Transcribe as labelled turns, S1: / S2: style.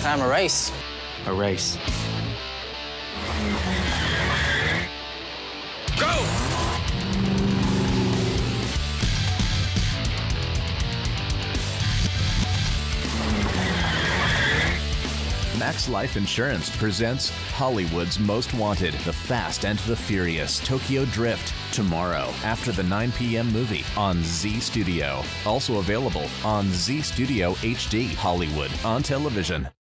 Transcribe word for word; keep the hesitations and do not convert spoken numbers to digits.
S1: time, a race.
S2: A race.
S3: Go!
S4: Max Life Insurance presents Hollywood's Most Wanted, The Fast and the Furious, Tokyo Drift, tomorrow after the nine p m movie on Z Studio. Also available on Z Studio H D Hollywood on television.